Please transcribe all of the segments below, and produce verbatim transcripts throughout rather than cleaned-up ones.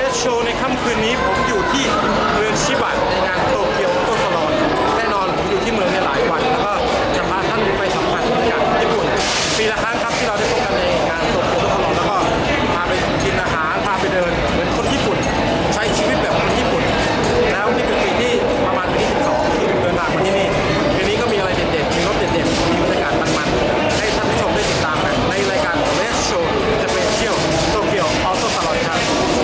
สโชว์ในค่ำคืนนี้ผมอยู่ที่เมืองชิบะในงานโตเกียวโตสโลนแน่นอนผมอยู่ที่เมืองในหลายวันแล้วก็จะพาท่านไปสัมผัสบรรยากาศญี่ปุ่นปีละครั้งครับที่เราได้พบกันในงานโตเกียวโตสโลนแล้วก็พาไปกินอาหารพาไปเดินเหมือนคนญี่ปุ่นใช้ชีวิตแบบคนญี่ปุ่นแล้วนี่เป็นปีที่ประมาณปีที่สิบสองที่ผมเดินทางมาที่นี่ปีนี้ก็มีอะไรเด็ดๆมีรถเด็ดๆมีบรรยากาศมันๆให้ท่านผู้ชมได้ติดตามกันในรายการเรสโชว์จะเป็นเที่ยวโตเกียวออโต้สโลนครับ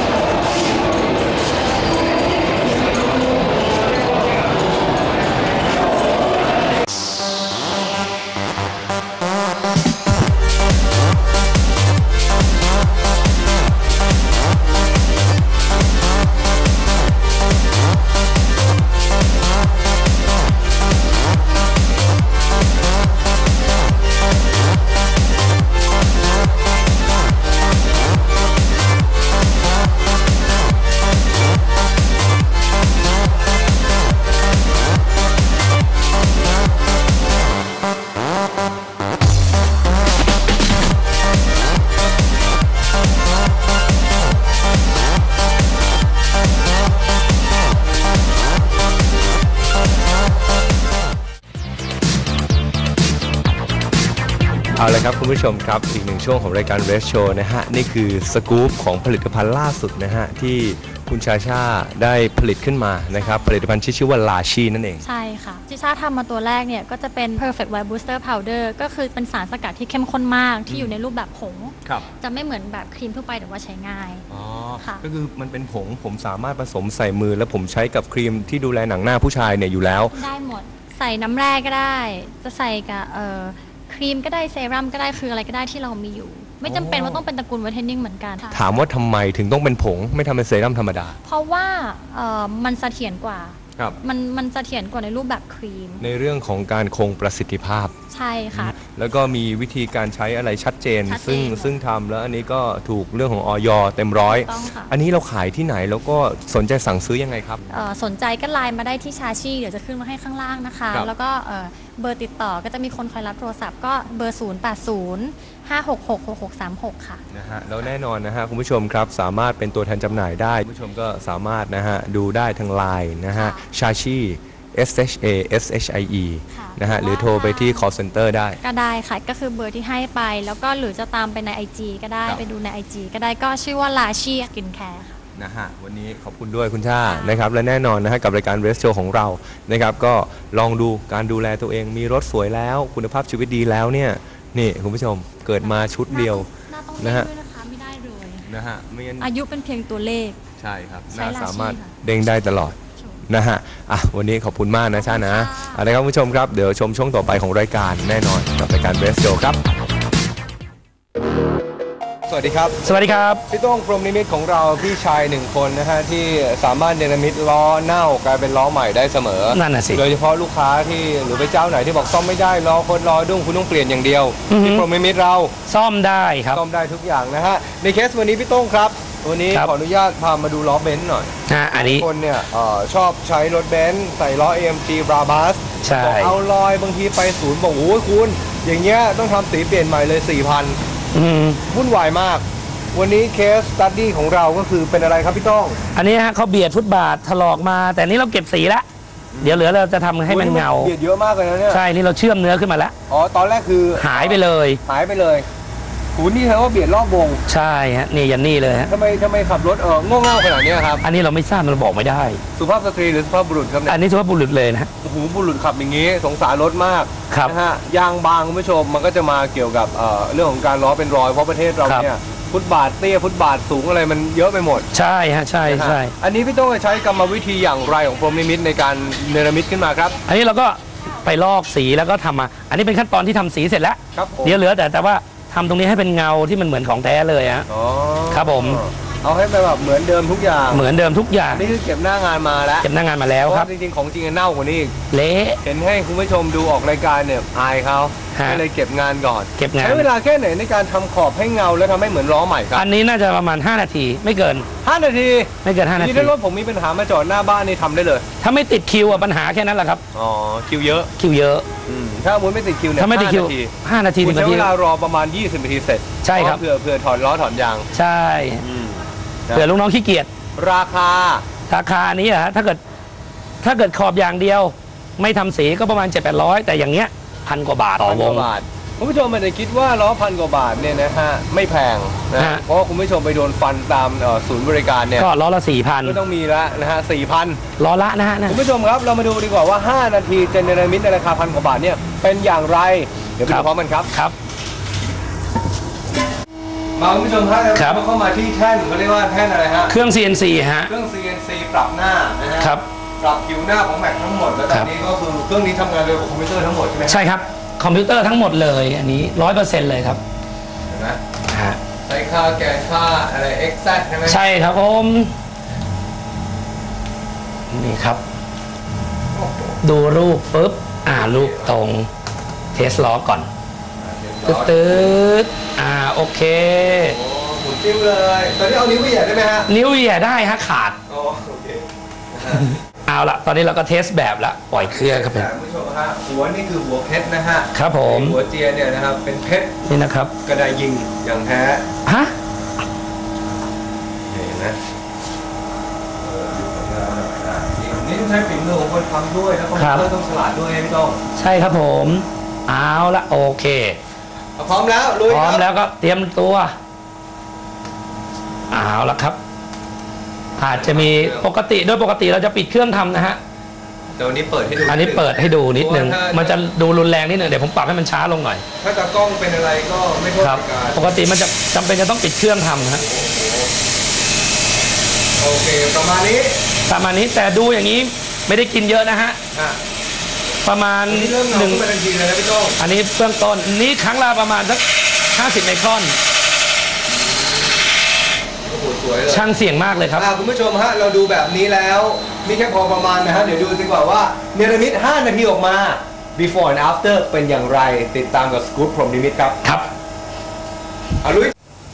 เอาละครับคุณผู้ชมครับอีกหนึ่งช่วงของรายการเรสโชว์นะฮะนี่คือสกู๊ปของผลิตภัณฑ์ล่าสุดนะฮะที่คุณชาชาได้ผลิตขึ้นมานะครับผลิตภัณฑ์ที่ชื่อว่าลาชีนั่นเองใช่ค่ะชาชาทำมาตัวแรกเนี่ยก็จะเป็น Perfect White Booster Powder ก็คือเป็นสารสกัดที่เข้มข้นมากที่อยู่ในรูปแบบผงจะไม่เหมือนแบบครีมทั่วไปแต่ว่าใช้ง่ายอ๋อค่ะก็คือมันเป็นผงผมสามารถผสมใส่มือแล้วผมใช้กับครีมที่ดูแลหนังหน้าผู้ชายเนี่ยอยู่แล้วได้หมดใส่น้ำแร่ก็ได้จะใส่กับเอ่อครีมก็ได้เซรั่มก็ได้คืออะไรก็ได้ที่เรามีอยู่ไม่จำเป็นว่าต้องเป็นตระกูลไวท์เทนนิ่งเหมือนกันถามว่าทำไมถึงต้องเป็นผงไม่ทำเป็นเซรั่มธรรมดาเพราะว่ามันเสถียรกว่ามันมันเสถียรกว่าในรูปแบบครีมในเรื่องของการคงประสิทธิภาพใช่ค่ะแล้วก็มีวิธีการใช้อะไรชัดเจนซึ่งซึ่งทำแล้วอันนี้ก็ถูกเรื่องของอย.เต็มร้อยอันนี้เราขายที่ไหนแล้วก็สนใจสั่งซื้อยังไงครับสนใจก็ไลน์มาได้ที่ชาชีเดี๋ยวจะขึ้นมาให้ข้างล่างนะคะแล้วก็เบอร์ติดต่อก็จะมีคนคอยรับโทรศัพท์ก็เบอร์ศูนย์ แปด ศูนย์ ห้า หก หก หก หก สาม หกค่ะนะฮะแล้วแน่นอนนะฮะคุณผู้ชมครับสามารถเป็นตัวแทนจำหน่ายได้คุณผู้ชมก็สามารถนะฮะดูได้ทางไลน์นะฮะชาชี S H A S H I E นะฮะหรือโทรไปที่ call center ได้ก็ได้ค่ะก็คือเบอร์ที่ให้ไปแล้วก็หรือจะตามไปใน ไอ จี ก็ได้ไปดูใน ไอ จี ก็ได้ก็ชื่อว่าลาชีสกินแคร์ค่ะนะฮะวันนี้ขอบคุณด้วยคุณชานะครับและแน่นอนนะฮะกับรายการเรสโชว์ของเรานะครับก็ลองดูการดูแลตัวเองมีรถสวยแล้วคุณภาพชีวิตดีแล้วเนี่ยนี่คุณผู้ชมเกิดมาชุดเดียวนะฮะไม่ได้เลยนะฮะอายุเป็นเพียงตัวเลขใช่ครับน่าสามารถเด้งได้ตลอดนะฮะอ่ะวันนี้ขอบคุณมากนะชานะอะไรครับคุณผู้ชมครับเดี๋ยวชมช่วงต่อไปของรายการแน่นอนกับรายการเรสโชว์ครับสวัสดีครับสวัสดีครับพี่ต้องพรหมนิมิตของเราพี่ชายหนึ่งคนนะฮะที่สามารถเนรมิตล้อเน่ากลายเป็นล้อใหม่ได้เสมอนั่นน่ะสิโดยเฉพาะลูกค้าที่หรือไปเจ้าไหนที่บอกซ่อมไม่ได้ล้อโคตรล้อดุ้งคุณต้องเปลี่ยนอย่างเดียวพี่พรหมนิมิตเราซ่อมได้ครับซ่อมได้ทุกอย่างนะฮะในเคสวันนี้พี่ต้องครับวันนี้ขออนุญาตพามาดูล้อเบนซ์หน่อยอ่าอันนี้คนเนี่ยชอบใช้รถเบนซ์ใส่ล้อ เอ เอ็ม จี Brabus ใช่บอกเอาลอยบางทีไปศูนย์บอกโอ้ยคุณอย่างเงี้ยต้องทำสีเปลี่ยนใหม่เลย สี่พันอืมวุ่นวายมากวันนี้เคสสตั๊ดดี้ของเราก็คือเป็นอะไรครับพี่ต้องอันนี้ฮะเขาเบียดฟุตบาทถลอกมาแต่นี้เราเก็บสีแล้วเดี๋ยวเหลือเราจะทำให้มันเงาเบียดเยอะมากเลยนะเนี่ยใช่นี่เราเชื่อมเนื้อขึ้นมาแล้วอ๋อตอนแรกคือหายไปเลยหายไปเลยหูนี่เธอว่าเบียดรอบวงใช่ฮะนี่ยันนี่เลยฮะทำไมทำไมขับรถเออโง่เง่าขนาดนี้ครับอันนี้เราไม่ทราบเราบอกไม่ได้สุภาพสตรีหรือสุภาพบุรุษครับเนี่ยอันนี้สุภาพบุรุษเลยนะโอ้โหบุรุษขับอย่างนี้สงสารรถมากนะฮะยางบางคุณผู้ชมมันก็จะมาเกี่ยวกับเรื่องของการล้อเป็นรอยเพราะประเทศเราเนี่ยฟุตบาทเตี้ยฟุตบาทสูงอะไรมันเยอะไปหมดใช่ฮะใช่ใช่อันนี้พี่ต้องใช้กรรมวิธีอย่างไรของพรหมนิมิตในการเนรมิตขึ้นมาครับอันนี้เราก็ไปลอกสีแล้วก็ทำมาอันนี้เป็นขั้นตอนที่ทำสีเสร็จแล้วเดี๋ยวเหลือแต่แต่ว่าทำตรงนี้ให้เป็นเงาที่มันเหมือนของแท้เลยฮะครับผมเอาให้แบบเหมือนเดิมทุกอย่างเหมือนเดิมทุกอย่างนี่คือเก็บหน้างานมาแล้วเก็บหน้างานมาแล้วครับจริงๆของจริงเน่ากว่านี้เละเห็นให้คุณผู้ชมดูออกรายการเนี่ยอายเขาก็เลยเก็บงานก่อนเก็บงานใช้เวลาแค่ไหนในการทำขอบให้เงาแล้วทำให้เหมือนล้อใหม่ครับอันนี้น่าจะประมาณห้านาทีไม่เกินห้านาทีไม่เกินห้านาทีนี่ถ้ารถผมมีปัญหามาจอดหน้าบ้านนี่ทำได้เลยถ้าไม่ติดคิวอะปัญหาแค่นั้นแหละครับอ๋อคิวเยอะคิวเยอะถ้ามุ้ยไม่ติดคิวเนี่ยถ้าไม่ติดคิวห้านาทีคุณใช้เวลารอประมาณยี่สิบนาทีเสร็จใช่ครับเผื่อเผื่อถอดล้อถอดยางใช่เผื่อลูกน้องขี้เกียจราคาราคานี้อะฮะถ้าเกิดถ้าเกิดขอบอย่างเดียวไม่ทำสีก็ประมาณ เจ็ดแปดร้อย แต่อย่างเงี้ยพันกว่าบาทต่อวงคุณผู้ชมมันจะคิดว่าล้อพันกว่าบาทเนี่ยนะฮะไม่แพงนะเพราะว่าคุณผู้ชมไปโดนฟันตามศูนย์บริการเนี่ยก็ล้อละสี่พันก็ต้องมีละนะฮะสี่พันล้อละนะฮะคุณผู้ชมครับเรามาดูดีกว่าว่าห้านาทีจะเนรมิตในราคาพันกว่าบาทเนี่ยเป็นอย่างไรเดี๋ยวไปดูพร้อมกันครับครับมาคุณผู้ชมฮะเราเข้ามาที่แท่นเขาเรียกว่าแท่นอะไรฮะเครื่อง ซี เอ็น ซี ฮะเครื่อง ซี เอ็น ซี ปรับหน้านะฮะครับปรับผิวหน้าของแม็กทั้งหมดแล้วตอนนี้ก็คือเครื่องนี้ทำงานเร็วกว่าคอมพิวเตอร์ทั้งหมดใช่ไหมใช่ครับคอมพิวเตอร์ทั้งหมดเลยอันนี้ร้อยเปอร์เซ็นต์เลยครับเห็นไหมฮะใช้ค่าแกนค่าอะไร เอ็กซ์ แซด ใช่ไหมใช่ครับผมนี่ครับดูรูปปุ๊บอ่ารูปตรงเทสล้อก่อนตืดๆอ่าโอเคโอ้หมุนติ้วเลยตอนนี้เอานิ้วเหยียดได้ไหมฮะนิ้วเหยียดได้ฮะขาดอ๋อโอเคเอาละตอนนี้เราก็เทสแบบละปล่อยเครื่องครับคุณผู้ชมฮะหัวนี่คือหัวเพชรนะฮะครับผมหัวเจียเนี่ยนะครับเป็นเพชรนี่นะครับกระไดยิงอย่างแท้ฮะเห็นไหมนี่ต้องใช้ฝีมือของคนทำด้วยแล้วคอมพิวเตอร์ต้องฉลาดด้วยพี่ต้องใช่ครับผมเอาละโอเคพร้อมแล้วลุยพร้อมแล้วก็เตรียมตัวเอาละครับอาจจะมีปกติโดยปกติเราจะปิดเครื่องทำนะฮะเดี๋ยวนี้เปิดให้ดูอันนี้เปิดให้ดูนิดนึงมันจะดูรุนแรงนิดนึงเดี๋ยวผมปรับให้มันช้าลงหน่อยถ้าตากล้องเป็นอะไรก็ไม่โทษการปกติมันจะจำเป็นจะต้องปิดเครื่องทำฮะโอเคประมาณนี้ประมาณนี้แต่ดูอย่างนี้ไม่ได้กินเยอะนะฮะประมาณหนึ่งนาทีเลยนะพี่โต้งอันนี้เบื้องต้นนี้ครั้งละประมาณสักห้าสิบไมครอนช่างเสี่ยงมากเลยครับคุณผู้ชมฮะเราดูแบบนี้แล้วมีแค่พอประมาณนะฮะเดี๋ยวดูดีกว่าว่าเนรมิตห้านาทีออกมา before and after เป็นอย่างไรติดตามกับสกู๊ปพรหมนิมิตครับครับอาลุย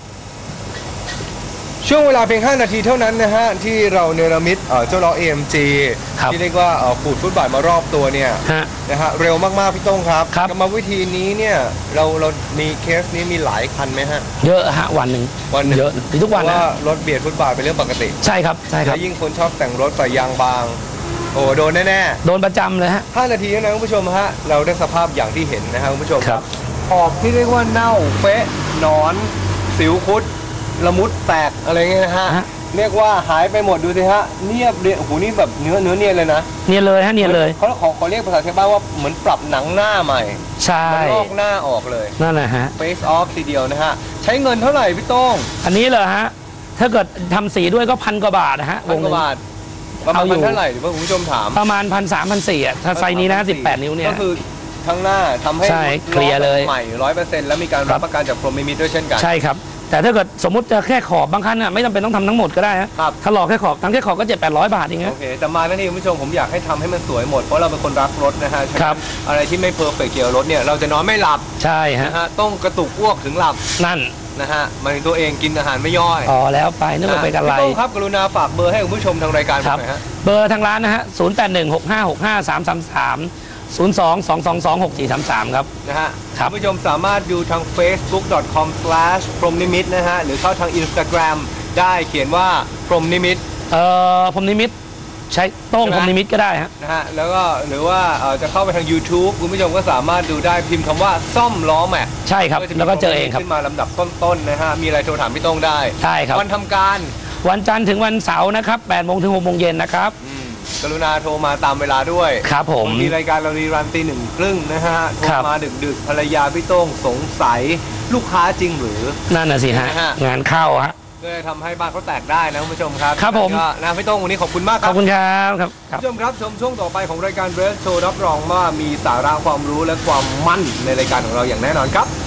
ช่วงเวลาเพียงห้านาทีเท่านั้นนะฮะที่เราเนรมิตเจ้าล้อ เอ เอ็ม จี ที่เรียกว่าขูดฟุตบาทมารอบตัวเนี่ยนะฮะเร็วมากๆพี่ต้งครับกรรมวิธีนี้เนี่ยเราเรามีเคสนี้มีหลายคันไหมฮะเยอะฮะวันหนึ่งวันเยอะทุกวันนะว่ารถเบียดฟุตบาทเป็นเรื่องปกติใช่ครับใช่ครับยิ่งคนชอบแต่งรถใส่ยางบางโอ้โดนแน่ๆโดนประจำเลยฮะห้านาทีนะคุณผู้ชมฮะเราได้สภาพอย่างที่เห็นนะฮะคุณผู้ชมครับขอบที่เรียกว่าเน่าเฟะหนอนสิวคุดละมุดแตกอะไรเงี้ยนะฮะเรียกว่าหายไปหมดดูสิฮะเนียบเรียโอ้โหนี่แบบเนื้อเนื้อเนียนเลยนะเนียนเลยฮะเนียนเลยเขาขอขอเรียกภาษาชาวบ้านว่าเหมือนปรับหนังหน้าใหม่ใช่มันลอกหน้าออกเลยนั่นแหละฮะ face off ทีเดียวนะฮะใช้เงินเท่าไหร่พี่โต้งอันนี้เหรอฮะถ้าเกิดทำสีด้วยก็พันกว่าบาทนะฮะพันกว่าบาทประมาณเท่าไหร่หรือว่าคุณผู้ชมถามประมาณพันสามพันสี่อ่ะถ้าไซนี้นะสิบแปดนิ้วเนี่ยก็คือทั้งหน้าทำให้เคลียร์เลยใหม่ร้อยเปอร์เซ็นต์แล้วมีการรับประกันจากพรหมนิมิตด้วยเช่นกันใช่ครับแต่ถ้าเกิดสมมติจะแค่ขอบบางคันอ่ะไม่จำเป็นต้องทำทั้งหมดก็ได้ครับถ้าหลอกแค่ขอบทั้งแค่ขอบก็เจ็ดแปดร้อยบาทเองนะโอเคแต่มาแล้วนี่คุณผู้ชมผมอยากให้ทำให้มันสวยหมดเพราะเราเป็นคนรักรถนะฮะครับอะไรที่ไม่เพอร์เฟกต์เกี่ยวกับรถเนี่ยเราจะนอนไม่หลับใช่ฮะต้องกระตุกอ้วกถึงหลับนั่นนะฮะมันตัวเองกินอาหารไม่ย่อยอ๋อแล้วไปนึกว่าไปกันไรพี่โต้งครับกรุณาฝากเบอร์ให้คุณผู้ชมทางรายการหน่อยฮะเบอร์ทางร้านนะฮะศูนย์แปดหนึ่งหกห้าหกห้าสามสามสามศูนย์ สอง สอง สอง สอง หก สี่ สาม สามครับนะฮะคุณผู้ชมสามารถดูทาง เฟซบุ๊ก ดอท คอม สแลช พรหมนิมิตนะฮะหรือเข้าทาง Instagram ได้เขียนว่าพรหมนิมิตเอ่อพรหมนิมิตใช้โต้งพรหมนิมิตก็ได้ฮะนะฮะแล้วก็หรือว่าจะเข้าไปทาง YouTube คุณผู้ชมก็สามารถดูได้พิมพ์คำว่าซ่อมล้อแม็กใช่ครับแล้วก็เจอเองครับขึ้นมาลำดับต้นๆนะฮะมีอะไรโทรถามพี่โต้งได้ใช่ครับวันทำการวันจันทร์ถึงวันเสาร์นะครับแปดโมงถึงหกโมงเย็นนะครับกรุณาโทรมาตามเวลาด้วยครับผมมีรายการเรารีรันตีหนึ่งครึ่งนะฮะโทรมาดึกๆภรรยาพี่โต้งสงสัยลูกค้าจริงหรือนั่นน่ะสิฮะงานเข้าฮะก็จะทำให้บ้านเขาแตกได้นะคุณผู้ชมครับครับผมนะพี่โต้งวันนี้ขอบคุณมากครับขอบคุณครับครับผู้ชมครับชมช่วงต่อไปของรายการเรสโชว์รับรองว่ามีสาระความรู้และความมั่นในรายการของเราอย่างแน่นอนครับ